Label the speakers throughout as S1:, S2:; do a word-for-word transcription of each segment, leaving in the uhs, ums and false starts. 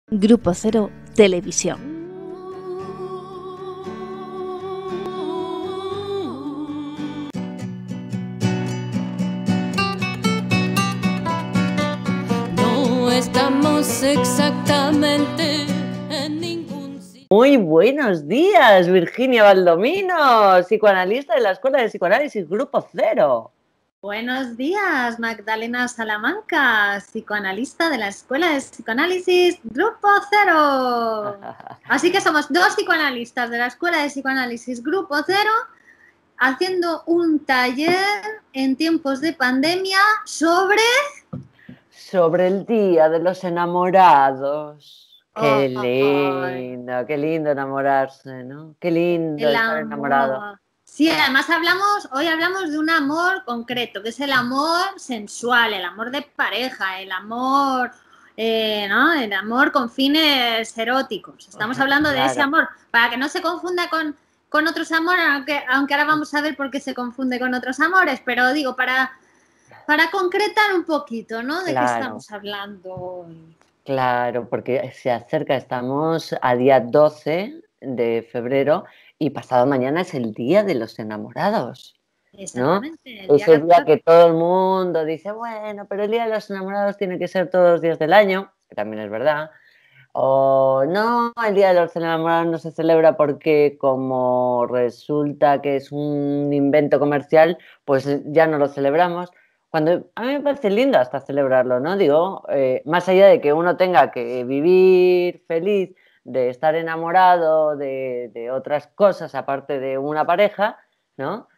S1: Grupo Cero Televisión.
S2: No estamos exactamente en ningún sitio.
S3: Muy buenos días, Virginia Baldomino, psicoanalista de la Escuela de Psicoanálisis Grupo Cero.
S4: Buenos días, Magdalena Salamanca, psicoanalista de la Escuela de Psicoanálisis Grupo Cero. Así que somos dos psicoanalistas de la Escuela de Psicoanálisis Grupo Cero haciendo un taller en tiempos de pandemia sobre...
S3: Sobre el Día de los Enamorados. Qué
S4: Oh,
S3: lindo, qué lindo enamorarse, ¿no? Qué lindo
S4: el
S3: estar enamorado.
S4: amor. Sí, además hablamos, hoy hablamos de un amor concreto, que es el amor sensual, el amor de pareja, el amor, eh, ¿no? El amor con fines eróticos. Estamos hablando
S3: Claro.
S4: de ese amor, para que no se confunda con, con otros amores, aunque, aunque ahora vamos a ver por qué se confunde con otros amores, pero digo, para, para concretar un poquito, ¿no? De
S3: Claro.
S4: qué estamos hablando hoy.
S3: Claro, porque se acerca, estamos a día doce de febrero y pasado mañana es el Día de los Enamorados, ¿no?
S4: Exactamente. El día
S3: Ese día
S4: catorce.
S3: que todo el mundo dice, bueno, pero el Día de los Enamorados tiene que ser todos los días del año, que también es verdad. O no, el Día de los Enamorados no se celebra porque como resulta que es un invento comercial, pues ya no lo celebramos. Cuando a mí me parece lindo hasta celebrarlo, ¿no? Digo, eh, más allá de que uno tenga que vivir feliz, de estar enamorado de, de otras cosas aparte de una pareja, ¿no?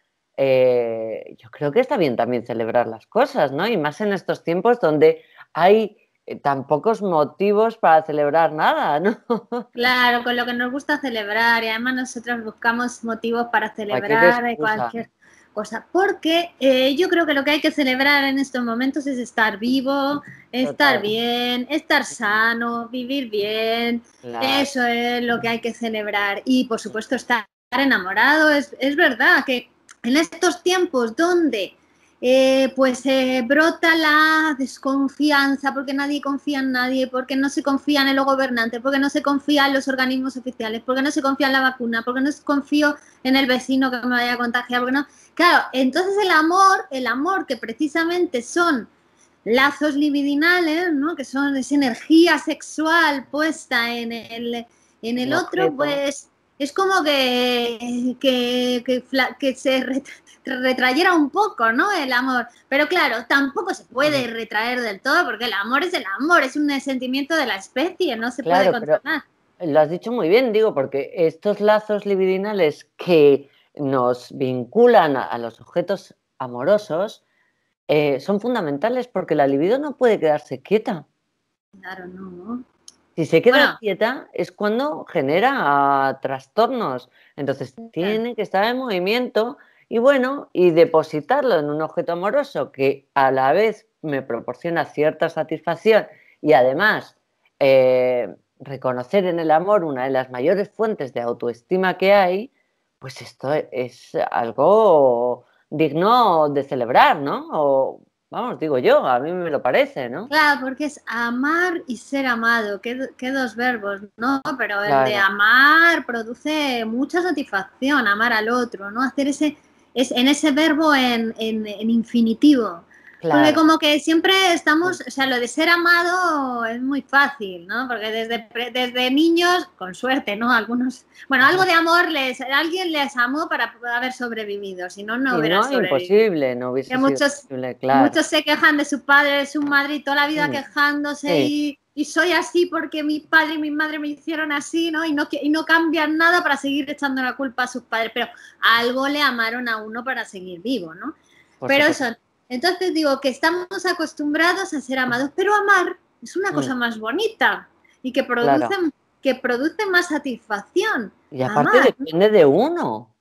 S3: Eh, yo creo que está bien también celebrar las cosas, ¿no? Y más en estos tiempos donde hay eh, tan pocos motivos para celebrar nada, ¿no?
S4: Claro, con lo que nos gusta celebrar y además nosotros buscamos motivos para
S3: Cualquier
S4: celebrar de
S3: excusa.
S4: cualquier cosa, porque eh, yo creo que lo que hay que celebrar en estos momentos es estar vivo, estar
S3: Total.
S4: bien, estar sano, vivir bien,
S3: Claro.
S4: eso es lo que hay que celebrar y por supuesto estar enamorado, es, es verdad que en estos tiempos donde Eh, pues eh, brota la desconfianza porque nadie confía en nadie, porque no se confía en el gobernante, porque no se confía en los organismos oficiales, porque no se confía en la vacuna, porque no confío en el vecino que me vaya a contagiar, porque no. Claro, entonces el amor, el amor que precisamente son lazos libidinales, ¿no? Que son esa energía sexual puesta en el, en el
S3: El
S4: otro,
S3: objeto.
S4: pues es como que, que, que, que se retrayera un poco, ¿no? El amor. Pero claro, tampoco se puede retraer del todo porque el amor es el amor, es un sentimiento de la especie, no se
S3: Claro,
S4: puede
S3: pero
S4: controlar.
S3: lo has dicho muy bien, digo, porque estos lazos libidinales que nos vinculan a, a los objetos amorosos eh, son fundamentales porque la libido no puede quedarse quieta.
S4: Claro, no.
S3: Si se queda
S4: Bueno,
S3: quieta es cuando genera ah, trastornos. Entonces tiene que estar en movimiento y bueno, y depositarlo en un objeto amoroso que a la vez me proporciona cierta satisfacción y además eh, reconocer en el amor una de las mayores fuentes de autoestima que hay, pues esto es algo digno de celebrar, ¿no? O, vamos, digo yo, a mí me lo parece, ¿no?
S4: claro, porque es amar y ser amado, qué, qué dos verbos, ¿no? Pero el de
S3: Claro.
S4: amar produce mucha satisfacción, amar al otro, ¿no? Hacer ese, es, en ese verbo en, en, en infinitivo. Porque
S3: Claro.
S4: como que siempre estamos, o sea, lo de ser amado es muy fácil, ¿no? Porque desde, desde niños, con suerte, ¿no? Algunos, bueno, algo de amor, les, alguien les amó para haber sobrevivido, si no, no
S3: Si
S4: hubieran
S3: no,
S4: sobrevivido.
S3: imposible, no hubiese
S4: Que
S3: sido
S4: muchos,
S3: posible, claro.
S4: muchos se quejan de su padre, de su madre y toda la vida
S3: Mm,
S4: quejándose
S3: sí,
S4: y, y soy así porque mi padre y mi madre me hicieron así, ¿no? Y no, y no cambian nada para seguir echando la culpa a sus padres, pero algo le amaron a uno para seguir vivo, ¿no?
S3: por
S4: Pero
S3: supuesto.
S4: eso, entonces digo que estamos acostumbrados a ser amados, pero amar es una cosa
S3: Mm,
S4: más bonita y que produce,
S3: claro.
S4: que produce más satisfacción.
S3: Y aparte
S4: Amar, ¿no?
S3: depende de uno.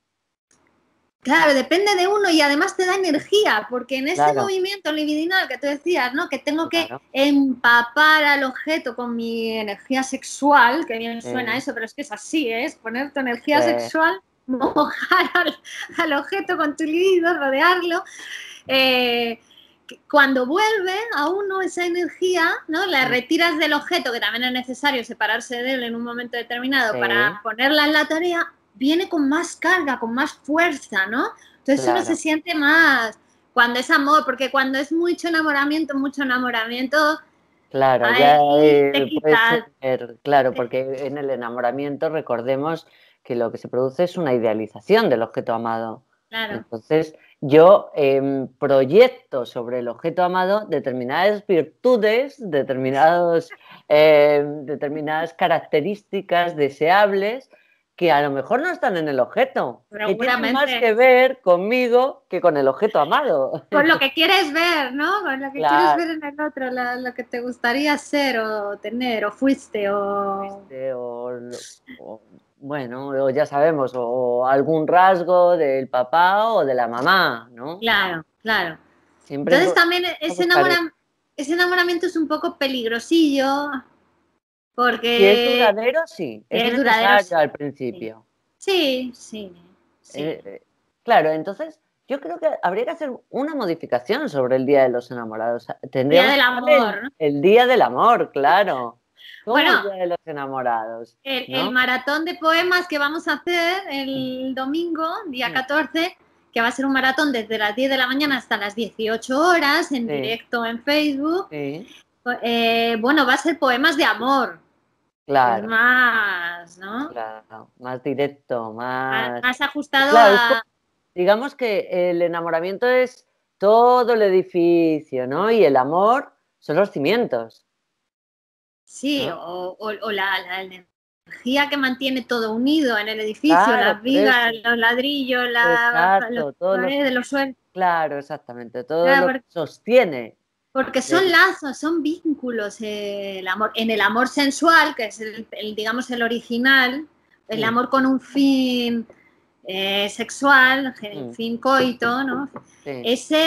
S4: Claro, depende de uno y además te da energía, porque en ese
S3: Claro,
S4: movimiento libidinal que tú decías, ¿no? Que tengo que
S3: claro.
S4: empapar al objeto con mi energía sexual, que bien suena
S3: Eh,
S4: eso, pero es que es así, ¿eh? Es poner tu energía
S3: eh,
S4: sexual, mojar al, al objeto con tu libido, rodearlo. Eh, que cuando vuelve a uno esa energía, ¿no? La retiras del objeto, que también es necesario separarse de él en un momento determinado
S3: Sí.
S4: para ponerla en la tarea, viene con más carga, con más fuerza, ¿no? Entonces
S3: Claro.
S4: uno se siente más, cuando es amor, porque cuando es mucho enamoramiento, mucho enamoramiento,
S3: Claro,
S4: ahí
S3: ya
S4: te
S3: eh, puede
S4: quitas.
S3: ser, claro, porque en el enamoramiento recordemos que lo que se produce es una idealización del objeto amado.
S4: Claro,
S3: Entonces, yo em, proyecto sobre el objeto amado determinadas virtudes, determinados, em, determinadas características deseables que a lo mejor no están en el objeto, que tienen más
S4: seguramente.
S3: que ver conmigo que con el objeto amado.
S4: Con lo que quieres ver, ¿no? Con lo que
S3: Claro.
S4: quieres ver en el otro, la- lo que te gustaría ser o tener, o fuiste, o...
S3: Este, o, o, bueno, o ya sabemos, o algún rasgo del papá o de la mamá, ¿no?
S4: Claro, claro.
S3: Siempre
S4: Entonces
S3: bu-
S4: también ese,
S3: buscar eso.
S4: enamora- ese enamoramiento es un poco peligrosillo,
S3: Si es
S4: porque
S3: duradero, sí, es
S4: es duradero.
S3: necesario al
S4: Sí,
S3: principio.
S4: sí, sí. sí.
S3: Eh, eh, claro, entonces yo creo que habría que hacer una modificación sobre el Día de los Enamorados.
S4: Día
S3: Tendríamos
S4: del
S3: que llamarle el,
S4: amor, ¿no?
S3: el Día del Amor, claro. Como el
S4: Bueno,
S3: Día de los Enamorados,
S4: el, el
S3: ¿no?
S4: maratón de poemas que vamos a hacer el domingo, día
S3: Mm.
S4: catorce, que va a ser un maratón desde las diez de la mañana hasta las dieciocho horas, en
S3: Sí.
S4: directo en Facebook.
S3: Sí,
S4: Eh, bueno, va a ser poemas de amor.
S3: claro,
S4: Más, ¿no?
S3: claro, más directo,
S4: Más,
S3: más...
S4: más ajustado
S3: Claro, es como-
S4: a...
S3: digamos que el enamoramiento es todo el edificio, ¿no? Y el amor son los cimientos,
S4: Sí,
S3: ¿no?
S4: o, o- o la, la energía que mantiene todo unido en el edificio,
S3: Claro,
S4: las
S3: por
S4: vigas,
S3: eso.
S4: los ladrillos, la, los
S3: Exacto, todos los...
S4: paredes, los suelos.
S3: Claro, exactamente, todo
S4: Claro,
S3: lo
S4: porque,
S3: que sostiene.
S4: porque son
S3: el-
S4: lazos, son vínculos. eh, el amor, en el amor sensual, que es el, el, digamos el original, el
S3: Mm,
S4: amor con un fin eh, sexual, el
S3: mm,
S4: fin coito, ¿no?
S3: sí,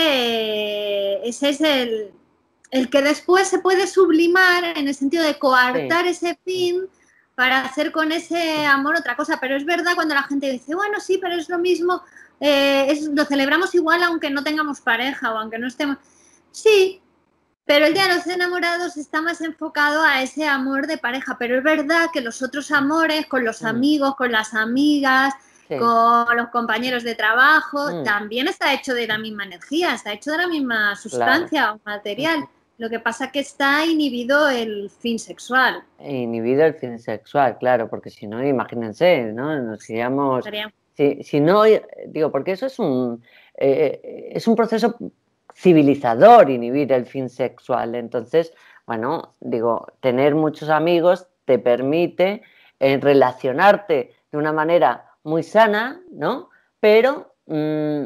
S4: Ese, ese es el, el que después se puede sublimar en el sentido de coartar ese fin para hacer con ese amor otra cosa. Pero es verdad cuando la gente dice, bueno, sí, pero es lo mismo, eh, es, lo celebramos igual aunque no tengamos pareja o aunque no estemos... Sí, pero el Día de los Enamorados está más enfocado a ese amor de pareja. Pero es verdad que los otros amores, con los
S3: mm,
S4: amigos, con las amigas,
S3: sí,
S4: con los compañeros de trabajo,
S3: mm,
S4: también está hecho de la misma energía, está hecho de la misma sustancia o material.
S3: mm,
S4: Lo que pasa es que está inhibido el fin sexual.
S3: inhibido el fin sexual, claro, porque si no, imagínense, ¿no? Nos iríamos...
S4: Sería-
S3: Si, si no, eh, digo, porque eso es un, eh, es un proceso civilizador inhibir el fin sexual. Entonces, bueno, digo, tener muchos amigos te permite eh, relacionarte de una manera muy sana, ¿no? Pero mmm,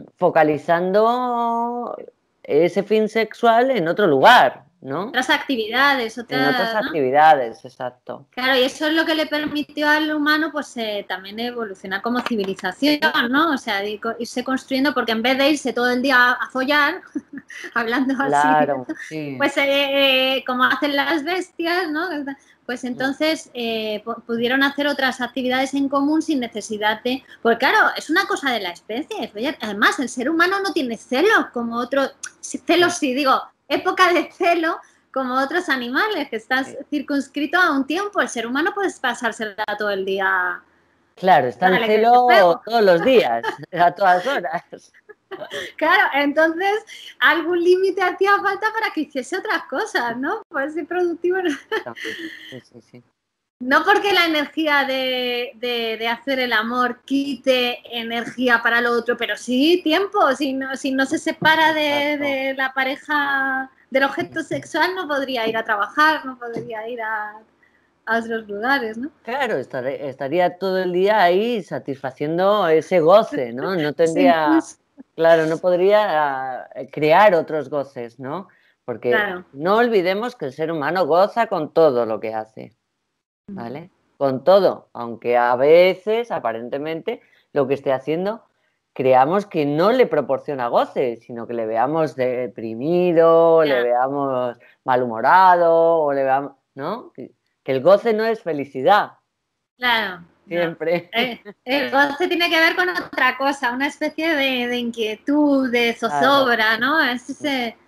S3: focalizando ese fin sexual en otro lugar, ¿no?
S4: Otras actividades,
S3: En
S4: otras,
S3: otras
S4: ¿no?
S3: actividades, exacto.
S4: Claro, y eso es lo que le permitió al humano pues eh, también evolucionar como civilización, ¿no? O sea, de irse construyendo, porque en vez de irse todo el día a follar, hablando así,
S3: Claro, sí.
S4: pues eh, como hacen las bestias, ¿no? Pues entonces eh, pudieron hacer otras actividades en común sin necesidad de... Porque claro, es una cosa de la especie. Además, el ser humano no tiene celos como otros... Celos sí, digo, época de celo como otros animales, que estás
S3: Sí.
S4: circunscrito a un tiempo. El ser humano puedes pasársela todo el día.
S3: Claro, está en
S4: Dale, que te
S3: celo
S4: pego.
S3: todos los días, a todas horas.
S4: Claro, entonces algún límite hacía falta para que hiciese otras cosas, ¿no? Pues ser productivo.
S3: Sí, sí, sí.
S4: No porque la energía de, de, de hacer el amor quite energía para lo otro, pero sí tiempo. Si no, si no se separa de, de la pareja, del objeto sexual, no podría ir a trabajar, no podría ir a, a otros lugares, ¿no?
S3: Claro, estar- estaría todo el día ahí satisfaciendo ese goce, ¿no? No tendría, claro, no podría eh, crear otros goces, ¿no? Porque
S4: Claro.
S3: no olvidemos que el ser humano goza con todo lo que hace, ¿vale? Con todo, aunque a veces, aparentemente, lo que esté haciendo, creamos que no le proporciona goce, sino que le veamos deprimido,
S4: Ya.
S3: le veamos malhumorado, o le veamos, ¿no? Que, que el goce no es felicidad,
S4: Claro.
S3: siempre.
S4: No. Eh, el goce tiene que ver con otra cosa, una especie de, de inquietud, de zozobra, ¿no? Es ese,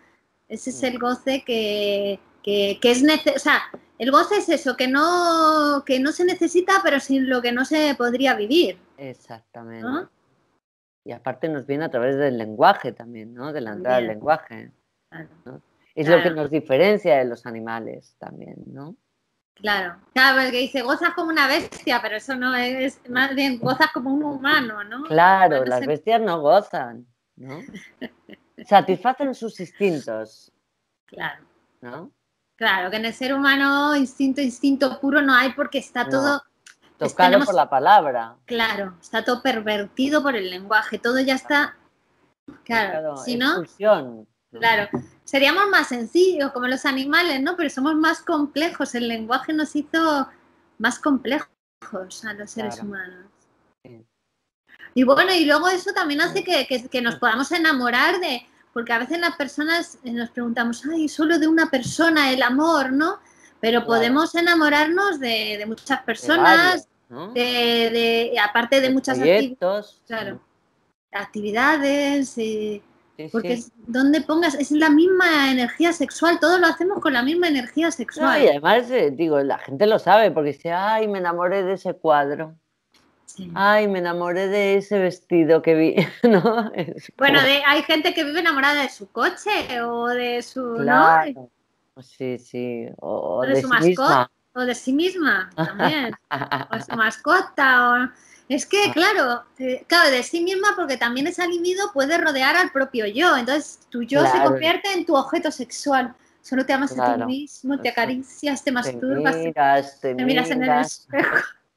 S4: Ese es el goce que, que, que es necesario. O sea, el goce es eso, que no, que no se necesita, pero sin lo que no se podría vivir.
S3: Exactamente.
S4: ¿No?
S3: Y aparte nos viene a través del lenguaje también, ¿no? De la entrada del
S4: También.
S3: lenguaje.
S4: Claro.
S3: ¿No? Es
S4: Claro.
S3: lo que nos diferencia de los animales también, ¿no?
S4: Claro, claro, porque dice, gozas como una bestia, pero eso no es, más bien gozas como un humano, ¿no?
S3: Claro,
S4: Bueno,
S3: las
S4: se-
S3: bestias no gozan, ¿no? Satisfacen sus instintos,
S4: Claro,
S3: ¿no?
S4: claro, que en el ser humano instinto, instinto puro no hay porque está
S3: No,
S4: todo, es-
S3: tocado
S4: tenemos,
S3: por la palabra.
S4: claro, está todo pervertido por el lenguaje, todo ya está, claro,
S3: Tocado,
S4: si
S3: es
S4: no,
S3: pulsión, ¿no?
S4: claro, seríamos más sencillos como los animales, ¿no? Pero somos más complejos, el lenguaje nos hizo más complejos a los seres
S3: Claro.
S4: humanos.
S3: Sí.
S4: Y bueno, y luego eso también hace que, que- que nos podamos enamorar de, porque a veces las personas eh, nos preguntamos, ay, solo de una persona el amor, ¿no? Pero
S3: Claro.
S4: podemos enamorarnos de, de muchas
S3: De
S4: personas,
S3: varios, ¿no?
S4: de, de- y aparte de
S3: De
S4: muchas actividades,
S3: proyectos.
S4: claro, actividades, eh,
S3: Sí,
S4: porque
S3: sí.
S4: es donde pongas, es la misma energía sexual, todo lo hacemos con la misma energía
S3: No,
S4: sexual.
S3: y además, eh, digo, la gente lo sabe porque dice, ay, me enamoré de ese cuadro.
S4: Sí.
S3: Ay, me enamoré de ese vestido que vi, ¿no? Es
S4: Bueno,
S3: como-
S4: de, hay gente que vive enamorada de su coche o de su, ¿no?
S3: Claro. Sí, sí. O,
S4: O
S3: o
S4: de
S3: de
S4: su
S3: sí
S4: mascota,
S3: misma.
S4: o de sí misma también, o de su mascota, o... Es que, claro, eh, claro, de sí misma, porque también ese libido puede rodear al propio yo, entonces tu yo se
S3: Claro,
S4: convierte en tu objeto sexual, solo te amas a ti
S3: claro.
S4: mismo, te
S3: Eso.
S4: acaricias, te
S3: Te
S4: masturbas,
S3: miras, te
S4: te miras en el
S3: miras,
S4: espejo,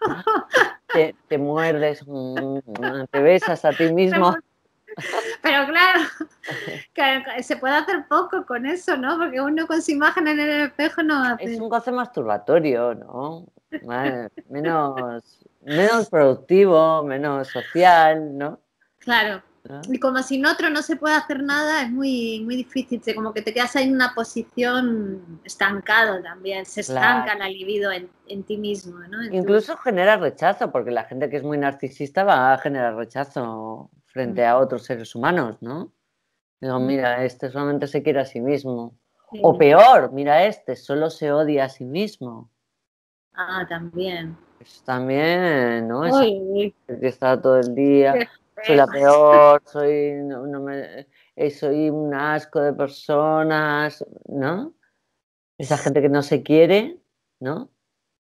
S3: te, te muerdes, mm, te besas a ti mismo.
S4: pero claro, que se puede hacer poco con eso, ¿no? Porque uno con su imagen en el espejo no
S3: Es
S4: hace...
S3: un goce masturbatorio, ¿no? Más- Menos, menos productivo, menos social, ¿no?
S4: Claro.
S3: ¿No?
S4: Y como sin otro no se puede hacer nada, es muy, muy difícil. Se- Como que te quedas ahí en una posición estancado también. Se estanca
S3: Claro.
S4: la libido en, en ti mismo, ¿no? En tu-
S3: Incluso genera rechazo, porque la gente que es muy narcisista va a generar rechazo frente a otros seres humanos, ¿no? Digo, mira, este solamente se quiere a sí mismo.
S4: Sí.
S3: O peor, mira, este solo se odia a sí mismo.
S4: Ah, también.
S3: Eso también, ¿no? Esa
S4: Uy, uy,
S3: gente que está todo el día,
S4: qué
S3: soy la
S4: feo.
S3: peor, soy, no, no me, eh, soy un asco de personas, ¿no? Esa gente que no se quiere, ¿no?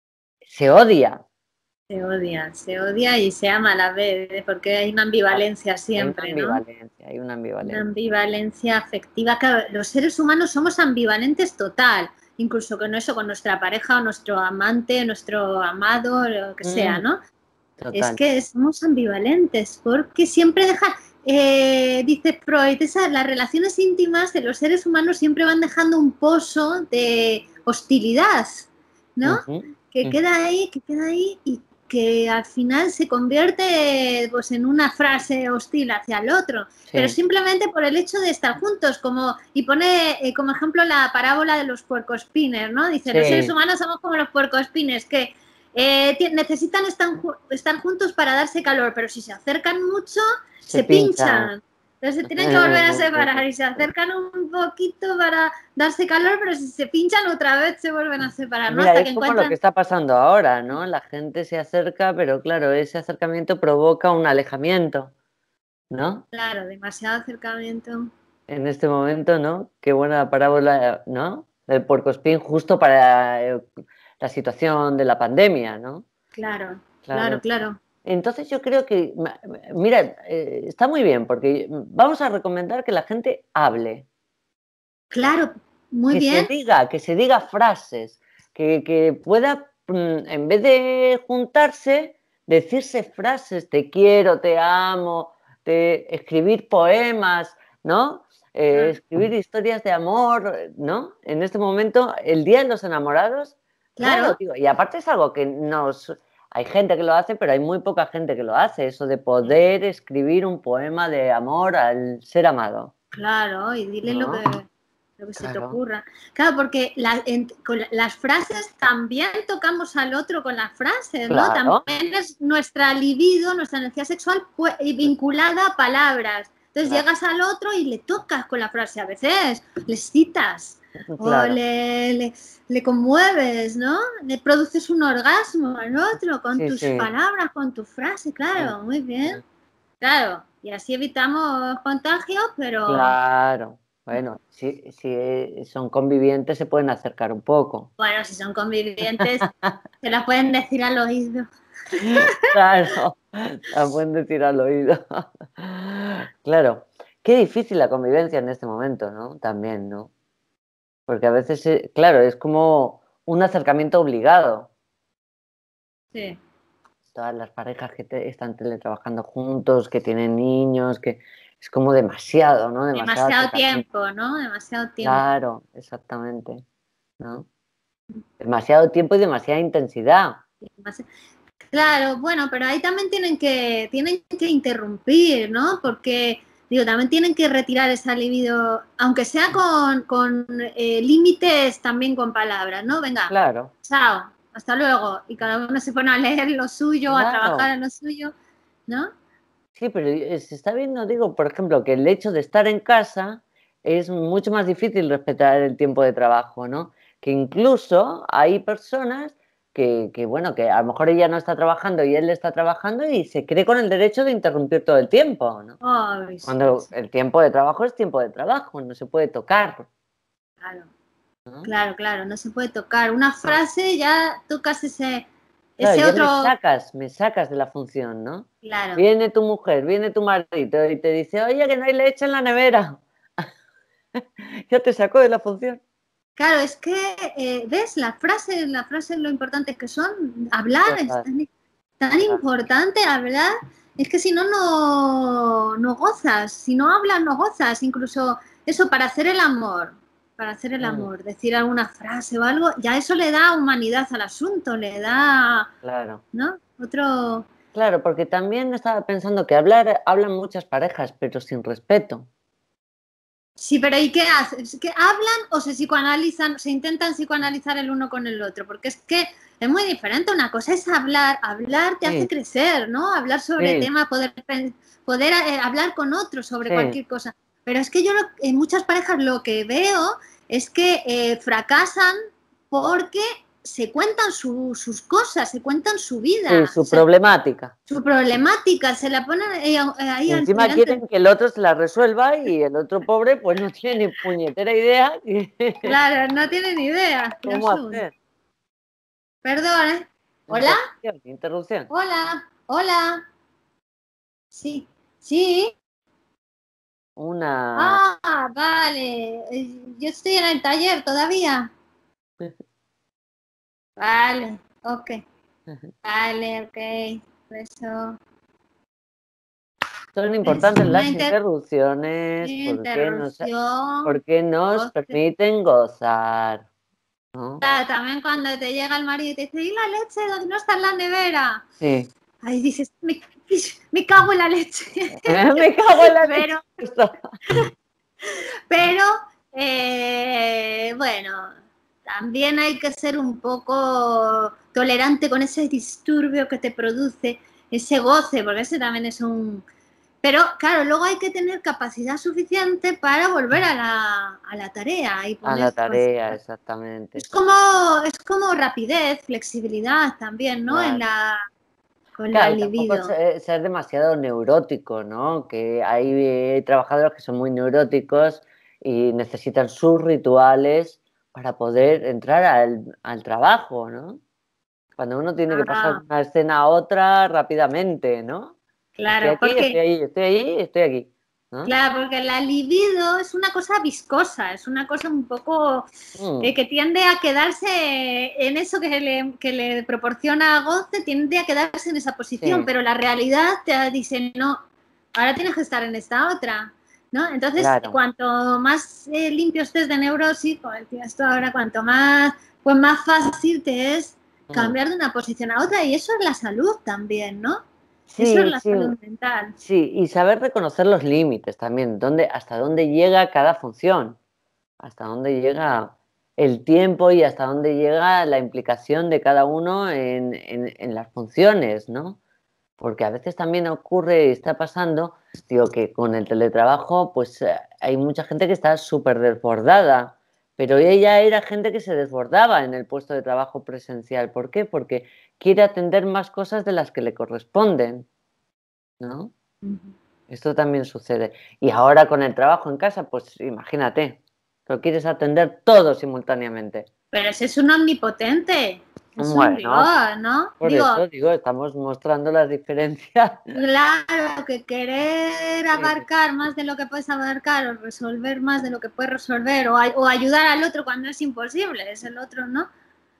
S3: Se odia.
S4: Se odia, se odia y se ama a la vez, ¿eh? Porque hay una ambivalencia
S3: Hay una
S4: siempre, ¿no?
S3: ambivalencia, hay una
S4: Una
S3: ambivalencia.
S4: ambivalencia afectiva. Claro, los seres humanos somos ambivalentes total, incluso con eso, con nuestra pareja o nuestro amante, nuestro amado, lo que sea,
S3: Mm,
S4: ¿no? Es
S3: total.
S4: que somos ambivalentes, porque siempre dejan, eh, dice Freud, esas, las relaciones íntimas de los seres humanos siempre van dejando un pozo de hostilidad, ¿no?
S3: Ujú,
S4: Que
S3: ujú.
S4: queda ahí, que queda ahí y que al final se convierte pues, en una frase hostil hacia el otro,
S3: Sí.
S4: pero simplemente por el hecho de estar juntos, como y pone eh, como ejemplo la parábola de los puercoespines, ¿no? Dice,
S3: Sí.
S4: los seres humanos somos como los puercoespines, que eh, necesitan estar, estar juntos para darse calor, pero si se acercan mucho, se,
S3: Se pinchan.
S4: pinchan. Entonces se tienen que volver a separar y se acercan un poquito para darse calor, pero si se pinchan otra vez se vuelven a separar, ¿no?
S3: Mira,
S4: Hasta
S3: es
S4: que
S3: como
S4: encuentran...
S3: lo que está pasando ahora, ¿no? La gente se acerca, pero claro, ese acercamiento provoca un alejamiento, ¿no?
S4: Claro, demasiado acercamiento.
S3: En este momento, ¿no? Qué buena parábola, ¿no? Del puercoespín justo para eh, la situación de la pandemia, ¿no?
S4: Claro,
S3: Claro.
S4: claro, claro.
S3: Entonces yo creo que, ma- mira, eh, está muy bien porque vamos a recomendar que la gente hable,
S4: Claro, muy
S3: que se
S4: bien.
S3: diga, que se diga frases, que, que pueda, mm, en vez de juntarse, decirse frases, te quiero, te amo, te, escribir poemas, ¿no? Eh,
S4: Ah.
S3: escribir historias de amor, ¿no? En este momento, el Día de los Enamorados, claro,
S4: Claro.
S3: digo, y aparte es algo que nos... Hay gente que lo hace, pero hay muy poca gente que lo hace, eso de poder escribir un poema de amor al ser amado.
S4: Claro, y dile
S3: ¿No?
S4: lo que, lo que se te
S3: Claro.
S4: ocurra. Claro, porque la- en- con la- las frases también tocamos al otro con las frases, ¿no?
S3: Claro.
S4: También es nuestra libido, nuestra energía sexual pues, y vinculada a palabras. Entonces
S3: Claro.
S4: llegas al otro y le tocas con la frase, a veces les citas
S3: Claro.
S4: o le, le, le conmueves, ¿no? Le produces un orgasmo al otro con
S3: Sí,
S4: tus
S3: sí.
S4: palabras, con tu frase, claro, muy bien.
S3: Mm.
S4: Claro, y así evitamos contagios, pero
S3: Claro. Bueno, si, si son convivientes se pueden acercar un poco.
S4: bueno, si son convivientes, se las pueden decir al oído.
S3: Claro, la pueden decir al oído. Claro, qué difícil la convivencia en este momento, ¿no? También, ¿no? Porque a veces, eh, claro, es como un acercamiento obligado.
S4: Sí,
S3: Todas las parejas que te- están teletrabajando juntos, que tienen niños, que es como demasiado, ¿no? Demasiado
S4: demasiado
S3: acercamiento.
S4: tiempo, ¿no? Demasiado tiempo.
S3: Claro, exactamente, ¿no? Demasiado tiempo y demasiada intensidad.
S4: Demasi- Claro, bueno, pero ahí también tienen que, tienen que interrumpir, ¿no? Porque, digo, también tienen que retirar esa libido, aunque sea con, con eh, límites también con palabras, ¿no? Venga,
S3: Claro,
S4: chao, hasta luego. Y cada uno se pone a leer lo suyo, a
S3: claro.
S4: trabajar en lo suyo, ¿no?
S3: Sí, pero eh, se está viendo, digo, por ejemplo, que el hecho de estar en casa es mucho más difícil respetar el tiempo de trabajo, ¿no? Que incluso hay personas que, que, bueno, que a lo mejor ella no está trabajando y él está trabajando y se cree con el derecho de interrumpir todo el tiempo, ¿no?
S4: Ay, sí,
S3: Cuando
S4: sí,
S3: el tiempo de trabajo es tiempo de trabajo, no se puede tocar,
S4: claro.
S3: ¿no?
S4: Claro, claro, no se puede tocar. Una frase ya tocas ese,
S3: Claro,
S4: ese
S3: ya me
S4: otro,
S3: sacas, me sacas de la función, ¿no?
S4: claro.
S3: Viene tu mujer, viene tu marido y te dice, oye, que no hay leche en la nevera. Ya te sacó de la función.
S4: Claro, es que, eh, ¿ves? La frase, la frase lo importante que son, hablar es
S3: Total,
S4: tan, tan
S3: claro.
S4: importante, hablar, es que si no, no, no gozas, si no hablas, no gozas, incluso eso para hacer el amor, para hacer el
S3: Mm,
S4: amor, decir alguna frase o algo, ya eso le da humanidad al asunto, le da,
S3: claro.
S4: ¿no? Otro,
S3: Claro, porque también estaba pensando que hablar, hablan muchas parejas, pero sin respeto.
S4: sí, pero ¿y qué hacen? ¿Que hablan o se psicoanalizan, se intentan psicoanalizar el uno con el otro? Porque es que es muy diferente. Una cosa es hablar, hablar te hace
S3: Sí,
S4: crecer, ¿no? Hablar sobre
S3: sí,
S4: temas, poder, poder eh, hablar con otros sobre
S3: sí.
S4: cualquier cosa. Pero es que yo lo- en muchas parejas lo que veo es que eh, fracasan porque se cuentan su- sus cosas, se cuentan su
S3: Sí,
S4: vida,
S3: su
S4: se-
S3: problemática.
S4: su problemática, se la ponen eh, eh, ahí
S3: Y
S4: al-
S3: encima
S4: delante.
S3: quieren que el otro se la resuelva y el otro pobre pues no tiene ni puñetera idea de
S4: Claro, no tienen ni idea. Qué
S3: cómo
S4: absurdo.
S3: hacer.
S4: Perdón, ¿eh? ¿Hola?
S3: Interrupción, interrupción.
S4: Hola, hola. Sí, sí.
S3: Una...
S4: Ah, vale. Eh, Yo estoy en el taller todavía. Vale, ok. Vale, ok. Eso.
S3: Son
S4: Es
S3: importantes
S4: una
S3: las
S4: inter-
S3: interrupciones porque nos,
S4: interrupción.
S3: porque nos
S4: Hostia.
S3: permiten gozar, ¿no?
S4: Claro, también cuando te llega el marido y te dice, ¿y la leche? ¿Dónde no está en la nevera?
S3: Sí.
S4: Ahí dices, me, me cago en la leche.
S3: Me cago en la leche.
S4: Pero Pero, eh, bueno, también hay que ser un poco tolerante con ese disturbio que te produce, ese goce, porque ese también es un... Pero, claro, luego hay que tener capacidad suficiente para volver a la, a la tarea y
S3: A la
S4: poner...
S3: tarea, exactamente.
S4: Es como, es como rapidez, flexibilidad también, ¿no? En
S3: Claro.
S4: la, con la
S3: Claro, y tampoco
S4: libido.
S3: se- ser demasiado neurótico, ¿no? Que hay eh, trabajadores que son muy neuróticos y necesitan sus rituales para poder entrar al, al trabajo, ¿no? Cuando uno tiene que pasar de
S4: Ah,
S3: una escena a otra rápidamente, ¿no? Estoy
S4: claro,
S3: aquí, estoy
S4: porque
S3: ahí, estoy ahí, estoy aquí, ¿no?
S4: Claro, porque la libido es una cosa viscosa, es una cosa un poco
S3: Mm,
S4: eh, que tiende a quedarse en eso que le, que le proporciona goce, tiende a quedarse en esa posición,
S3: sí,
S4: pero la realidad te dice, no, ahora tienes que estar en esta otra, ¿no? Entonces,
S3: claro.
S4: cuanto más eh, limpio estés de neurosis, como decías tú ahora, cuanto más, pues más fácil te es
S3: Mm.
S4: cambiar de una posición a otra, y eso es la salud también, ¿no? Eso es
S3: Sí,
S4: la
S3: sí,
S4: salud mental.
S3: sí, y saber reconocer los límites también, dónde, hasta dónde llega cada función, hasta dónde llega el tiempo y hasta dónde llega la implicación de cada uno en, en- en las funciones, ¿no? Porque a veces también ocurre y está pasando, digo, que con el teletrabajo, pues eh, hay mucha gente que está súper desbordada, pero ella era gente que se desbordaba en el puesto de trabajo presencial. ¿Por qué? Porque quiere atender más cosas de las que le corresponden, ¿no?
S4: Ujú.
S3: Esto también sucede. Y ahora con el trabajo en casa, pues imagínate, lo quieres atender todo simultáneamente.
S4: Pero ese es un omnipotente, es un
S3: Bueno,
S4: dios, ¿no?
S3: por
S4: Digo,
S3: eso digo, estamos mostrando las diferencias.
S4: claro, que querer
S3: Sí.
S4: abarcar más de lo que puedes abarcar o resolver más de lo que puedes resolver o, ay- o ayudar al otro cuando es imposible, es el otro, ¿no?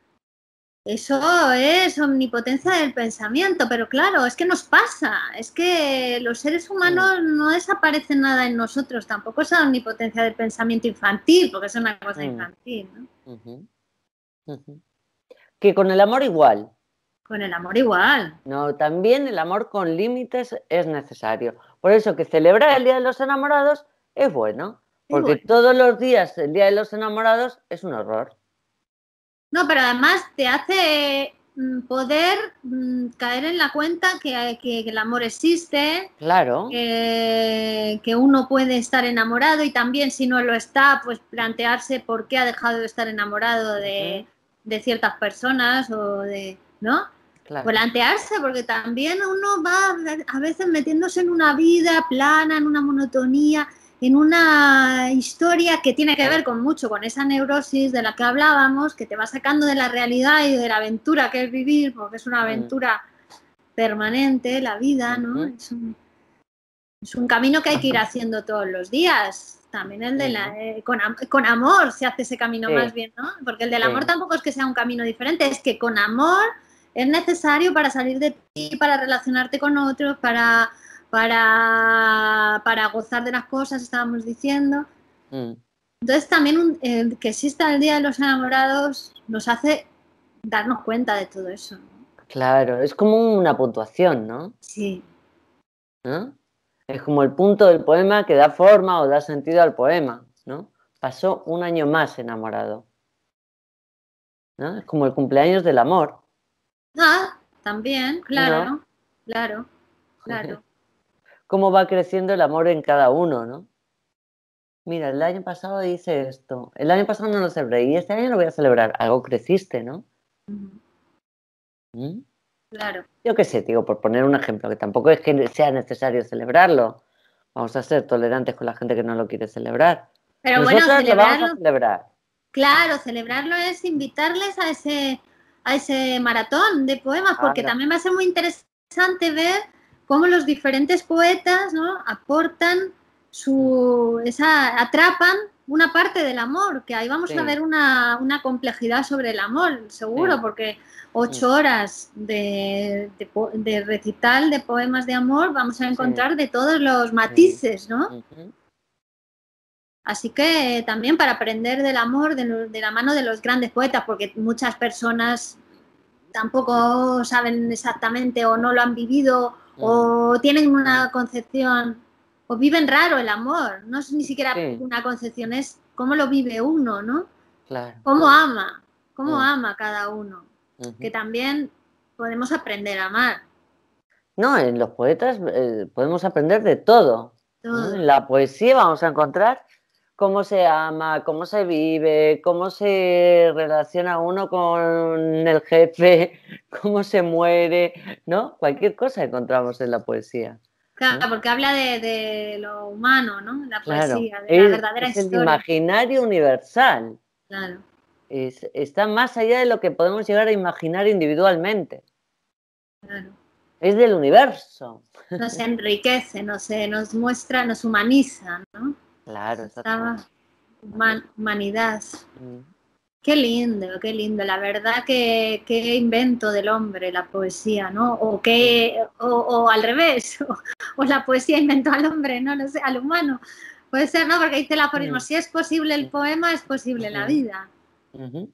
S4: Eso es omnipotencia del pensamiento, pero claro, es que nos pasa, es que los seres
S3: Mm,
S4: humanos no desaparece nada en nosotros, tampoco es omnipotencia del pensamiento infantil, porque es una cosa
S3: mm,
S4: infantil, ¿no?
S3: ujú, ujú. Que con el amor igual,
S4: Con el amor igual.
S3: ¿no? También el amor con límites es necesario. Por eso que celebrar el Día de los Enamorados es bueno,
S4: Y
S3: porque
S4: bueno,
S3: todos los días el Día de los Enamorados es un horror.
S4: no, pero además te hace mm, poder mm, caer en la cuenta que, que- que el amor existe,
S3: Claro.
S4: que, que uno puede estar enamorado y también si no lo está, pues plantearse por qué ha dejado de estar enamorado de,
S3: Ujú,
S4: de ciertas personas o de, ¿no?
S3: claro.
S4: Plantearse, porque también uno va a veces metiéndose en una vida plana, en una monotonía, en una historia que tiene que ver con mucho con esa neurosis de la que hablábamos, que te va sacando de la realidad y de la aventura que es vivir, porque es una
S3: Mm,
S4: aventura permanente, la vida, ¿no?
S3: ujú,
S4: Es un, es un camino que hay que ir haciendo todos los días. También el de
S3: ujú.
S4: la, eh, con, am- con amor se hace ese camino más
S3: Sí,
S4: bien, ¿no? Porque el del amor
S3: sí.
S4: tampoco es que sea un camino diferente, es que con amor es necesario para salir de ti, para relacionarte con otros, para, para, para gozar de las cosas, estábamos diciendo.
S3: Mm,
S4: Entonces también un- el que exista el Día de los Enamorados nos hace darnos cuenta de todo eso, ¿no?
S3: claro, es como una puntuación, ¿no?
S4: Sí,
S3: ¿No? Es como el punto del poema que da forma o da sentido al poema, ¿no? Pasó un año más enamorado, ¿no? Es como el cumpleaños del amor,
S4: ah, también,
S3: ¿no?
S4: claro, claro, claro.
S3: Cómo va creciendo el amor en cada uno, ¿no? Mira, el año pasado hice esto, el año pasado no lo celebré y este año lo voy a celebrar. Algo creciste, ¿no?
S4: Ujú,
S3: ¿Mm?
S4: claro.
S3: Yo qué sé, digo, por poner un ejemplo, que tampoco es que sea necesario celebrarlo. Vamos a ser tolerantes con la gente que no lo quiere celebrar.
S4: Pero bueno,
S3: Nosotros lo vamos a
S4: celebrarlo,
S3: celebrar.
S4: claro, celebrarlo es invitarles a ese, a ese maratón de poemas, porque
S3: Claro.
S4: también va a ser muy interesante ver cómo los diferentes poetas, ¿no? aportan
S3: Mm,
S4: su, esa, atrapan una parte del amor, que ahí vamos a
S3: sí,
S4: ver una, una complejidad sobre el amor, seguro,
S3: sí.
S4: porque
S3: Mm,
S4: ocho horas de, de, po- de recital de poemas de amor vamos a
S3: sí,
S4: encontrar de todos los
S3: sí.
S4: matices, ¿no?
S3: Ujú,
S4: Así que también para aprender del amor de, lo- de la mano de los grandes poetas, porque muchas personas tampoco saben exactamente o no lo han vivido
S3: mm,
S4: o tienen una concepción o viven raro el amor. No es ni siquiera
S3: sí,
S4: una concepción, es cómo lo vive uno, ¿no?
S3: claro.
S4: Cómo ama, cómo
S3: Mm,
S4: ama cada uno. Que
S3: ujú.
S4: también podemos aprender a amar
S3: No, en los poetas eh, podemos aprender de todo, ¿no?
S4: todo.
S3: En la poesía vamos a encontrar cómo se ama, cómo se vive, cómo se relaciona uno con el jefe, cómo se muere, ¿no? Cualquier cosa encontramos en la poesía,
S4: Claro,
S3: ¿no?
S4: porque habla de, de lo humano, ¿no? La
S3: Claro,
S4: poesía, de la
S3: es,
S4: verdadera
S3: es el
S4: historia.
S3: imaginario universal,
S4: Claro,
S3: es- está más allá de lo que podemos llegar a imaginar individualmente,
S4: claro.
S3: es del universo.
S4: Nos enriquece, nos, eh, nos muestra, nos humaniza, ¿no?
S3: Claro,
S4: Esta
S3: exactamente.
S4: human- humanidad.
S3: Mm,
S4: Qué lindo, qué lindo. La verdad que qué invento del hombre la poesía, ¿no? O
S3: mm,
S4: que, o, o al revés, o, o la poesía inventó al hombre, no lo sé, al humano. Puede ser, ¿no? Porque dice el aforismo,
S3: mm,
S4: si es posible el
S3: mm,
S4: poema, es posible la
S3: ujú,
S4: vida.
S3: ujú.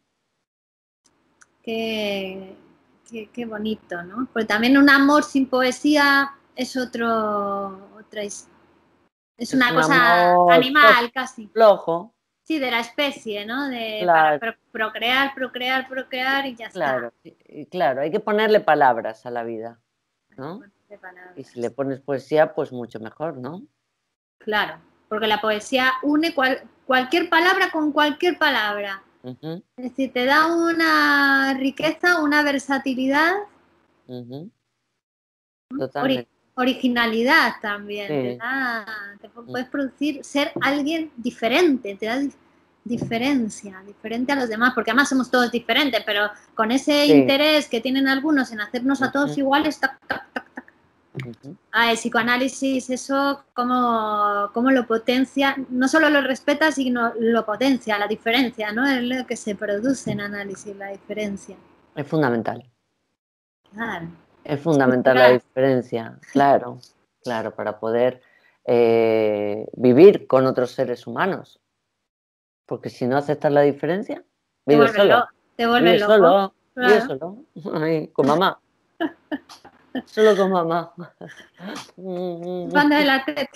S4: Qué, qué, qué bonito, ¿no? Pues también un amor sin poesía es otro, otra, his- es
S3: Es
S4: una
S3: un
S4: cosa
S3: amor flo-
S4: animal casi.
S3: flojo,
S4: Sí, de la especie, ¿no? De, para
S3: claro,
S4: pro- procrear, procrear, procrear y ya está.
S3: claro, y- y claro, hay que ponerle palabras a la vida, ¿no?
S4: de palabras.
S3: Y si le pones poesía, pues mucho mejor, ¿no?
S4: Claro, porque la poesía une cual, cualquier palabra con cualquier palabra.
S3: Uh-huh.
S4: Es decir, te da una riqueza, una versatilidad,
S3: Uh-huh.
S4: ori
S3: Totalmente.
S4: originalidad también.
S3: Sí.
S4: Te da, te puedes producir, ser alguien diferente, te da dif diferencia, diferente a los demás, porque además somos todos diferentes, pero con ese
S3: Sí.
S4: interés que tienen algunos en hacernos a todos
S3: Uh-huh.
S4: iguales, tac, tac, tac, tac.
S3: Uh-huh.
S4: Ah, el psicoanálisis, eso, cómo, cómo lo potencia, no solo lo respeta, sino lo potencia, la diferencia, ¿no? Es lo que se produce en análisis, la diferencia.
S3: Es fundamental.
S4: Claro.
S3: Es fundamental la diferencia, claro, claro, para poder eh, vivir con otros seres humanos. Porque si no aceptas la diferencia, vives solo.
S4: Te vuelves
S3: Vives
S4: loco.
S3: solo,
S4: Claro.
S3: vives solo. Ay, con mamá. Solo con mamá.
S4: Banda de la teta.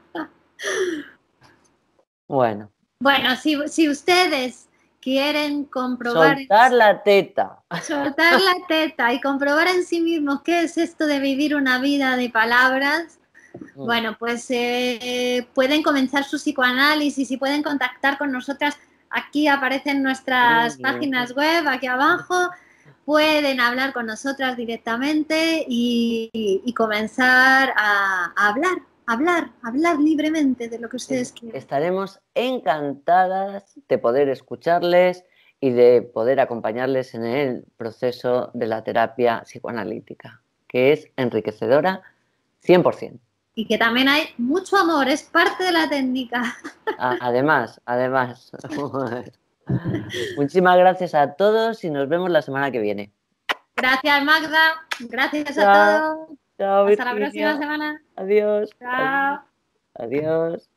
S3: Bueno.
S4: Bueno, si, si ustedes quieren comprobar...
S3: Soltar en, la teta.
S4: Soltar la teta y comprobar en sí mismos qué es esto de vivir una vida de palabras, mm. bueno, pues eh, pueden comenzar su psicoanálisis y pueden contactar con nosotras. Aquí aparecen nuestras sí, páginas sí. web, aquí abajo. Pueden hablar con nosotras directamente y, y, y comenzar a, a hablar. Hablar, hablar libremente de lo que ustedes quieran.
S3: Estaremos encantadas de poder escucharles y de poder acompañarles en el proceso de la terapia psicoanalítica, que es enriquecedora cien por cien.
S4: Y que también hay mucho amor, es parte de la técnica.
S3: Además, además. Muchísimas gracias a todos y nos vemos la semana que viene.
S4: Gracias, Magda. Gracias
S3: Chao.
S4: a todos.
S3: Chao,
S4: Hasta
S3: Virginia.
S4: la próxima semana.
S3: Adiós.
S4: Chao.
S3: Adiós.